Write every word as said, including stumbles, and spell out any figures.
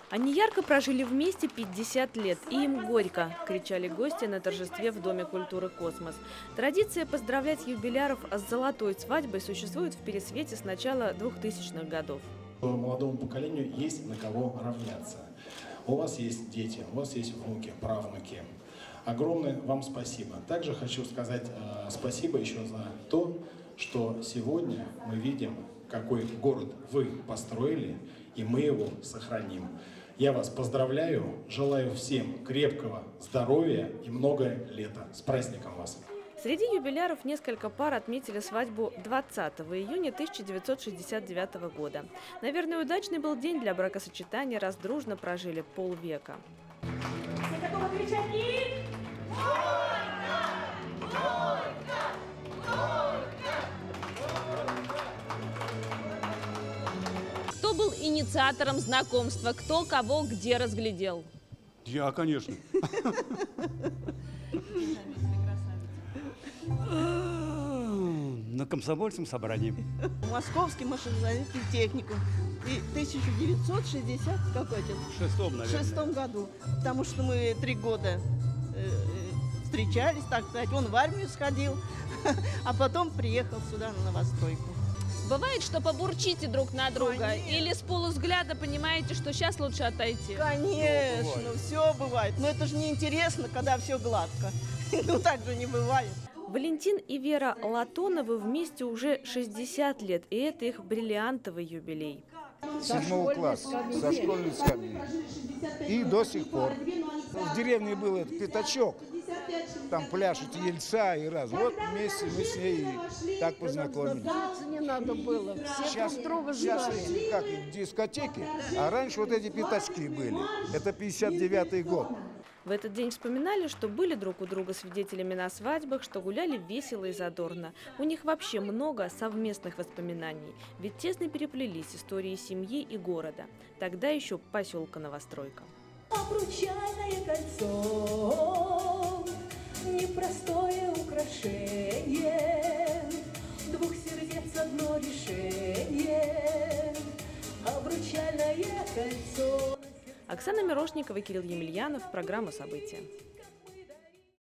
Они ярко прожили вместе пятьдесят лет, и им горько, кричали гости на торжестве в Доме культуры «Космос». Традиция поздравлять юбиляров с золотой свадьбой существует в Пересвете с начала двухтысячных годов. Молодому поколению есть на кого равняться. У вас есть дети, у вас есть внуки, правнуки. Огромное вам спасибо. Также хочу сказать э, спасибо еще за то, что сегодня мы видим, какой город вы построили, и мы его сохраним. Я вас поздравляю, желаю всем крепкого здоровья и много лета. С праздником вас! Среди юбиляров несколько пар отметили свадьбу двадцатого июня тысяча девятьсот шестьдесят девятого года. Наверное, удачный был день для бракосочетания, раз дружно прожили полвека. Все готовы кричать «И»? Кто был инициатором знакомства? Кто кого где разглядел? Я, конечно. На комсомольском собрании. Московский машиностроительный техникум. И тысяча девятьсот шестьдесят какой-то? Шестом, наверное. шестом году. Потому что мы три года э, встречались, так сказать. Он в армию сходил, а потом приехал сюда на новостройку. Бывает, что побурчите друг на друга? Конечно. Или с полувзгляда понимаете, что сейчас лучше отойти? Конечно, все бывает. Но это же неинтересно, когда все гладко. Ну так же не бывает. Валентин и Вера Латоновы вместе уже шестьдесят лет, и это их бриллиантовый юбилей. Седьмого класса, со школьной скамьи. И до сих пор. В деревне был этот пятачок, там пляшут ельца и раз. Вот вместе мы с ней так познакомились. Не надо было, все Сейчас, друг друга сейчас знали. как дискотеки, а раньше вот эти пятачки были. Это пятьдесят девятый год. В этот день вспоминали, что были друг у друга свидетелями на свадьбах, что гуляли весело и задорно. У них вообще много совместных воспоминаний, ведь тесно переплелись истории семьи и города. Тогда еще поселка Новостройка. Обручальное кольцо, непростое украшение, двух сердец одно решение, обручальное кольцо. Оксана Мирошникова, Кирилл Емельянов. Программа «События».